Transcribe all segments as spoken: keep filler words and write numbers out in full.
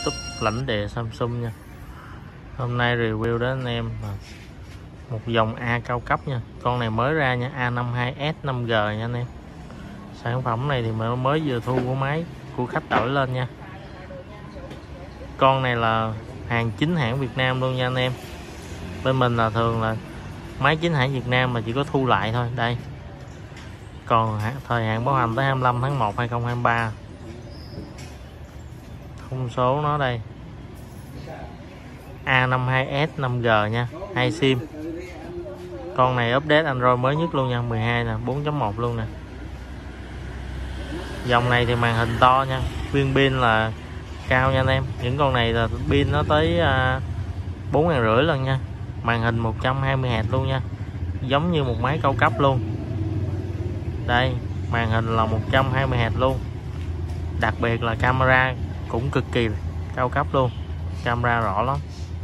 YouTube lãnh địa Samsung nha. Hôm nay review đến anh em một dòng A cao cấp nha. Con này mới ra nha, A năm mươi hai S năm G nha anh em. Sản phẩm này thì mới vừa thu của máy của khách đổi lên nha. Con này là hàng chính hãng Việt Nam luôn nha anh em. Bên mình là thường là máy chính hãng Việt Nam mà chỉ có thu lại thôi. Đây. Còn thời hạn bảo hành tới hai mươi lăm tháng một hai nghìn không trăm hai mươi ba. Thông số nó đây. A năm mươi hai S năm G nha, hai sim. Con này update Android mới nhất luôn nha, mười hai nè, bốn chấm một luôn nè. Dòng này thì màn hình to nha, viên pin là cao nha anh em. Những con này là pin nó tới bốn ngàn rưỡi lần nha. Màn hình một trăm hai mươi héc luôn nha, giống như một máy cao cấp luôn. Đây, màn hình là một trăm hai mươi héc luôn. Đặc biệt là camera cũng cực kỳ cao cấp luôn, camera rõ lắm.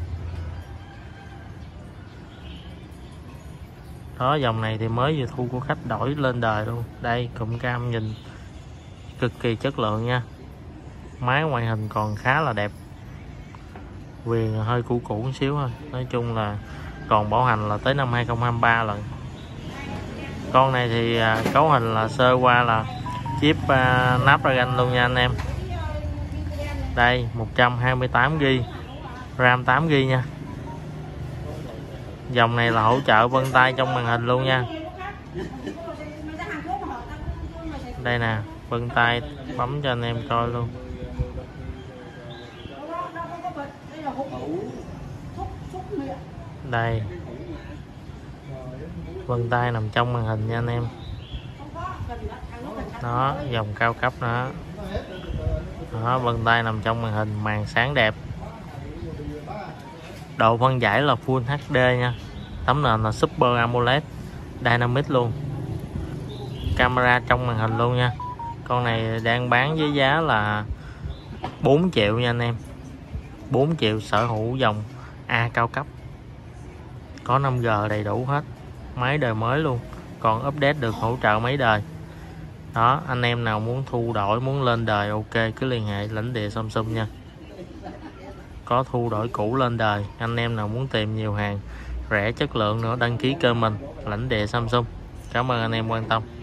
Đó, dòng này thì mới vừa thu của khách đổi lên đời luôn. Đây, cụm cam nhìn cực kỳ chất lượng nha. Máy ngoại hình còn khá là đẹp, viền hơi cũ cũ một xíu thôi. Nói chung là còn bảo hành là tới năm hai nghìn không trăm hai mươi ba lần. Con này thì à, cấu hình là sơ qua là chip à, Snapdragon luôn nha anh em. Đây, một trăm hai mươi tám gi ga bai, RAM tám gi ga bai nha. Dòng này là hỗ trợ vân tay trong màn hình luôn nha. Đây nè, vân tay bấm cho anh em coi luôn. Đây, vân tay nằm trong màn hình nha anh em. Đó, dòng cao cấp đó. Đó, vân tay nằm trong màn hình, màn sáng đẹp. Độ phân giải là Full hát đê nha. Tấm nền là Super AMOLED Dynamic luôn. Camera trong màn hình luôn nha. Con này đang bán với giá là bốn triệu nha anh em. bốn triệu sở hữu dòng A cao cấp. Có năm G đầy đủ hết. Máy đời mới luôn. Còn update được hỗ trợ mấy đời. Đó, anh em nào muốn thu đổi, muốn lên đời ok cứ liên hệ lãnh địa Samsung nha. Có thu đổi cũ lên đời. Anh em nào muốn tìm nhiều hàng rẻ chất lượng nữa đăng ký kênh mình lãnh địa Samsung. Cảm ơn anh em quan tâm.